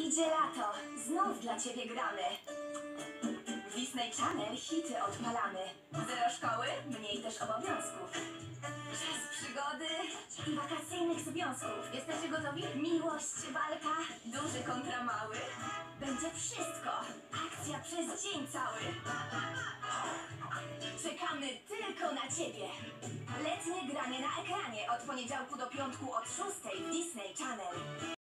Idzie lato, znów dla ciebie gramy. W Disney Channel hity odpalamy. Zero szkoły, mniej też obowiązków. Czas przygody i wakacyjnych związków. Jesteście gotowi? Miłość, walka, duży kontra mały. Będzie wszystko. Akcja przez dzień cały. Czekamy tylko na ciebie. Letnie granie na ekranie od poniedziałku do piątku od 6 w Disney Channel.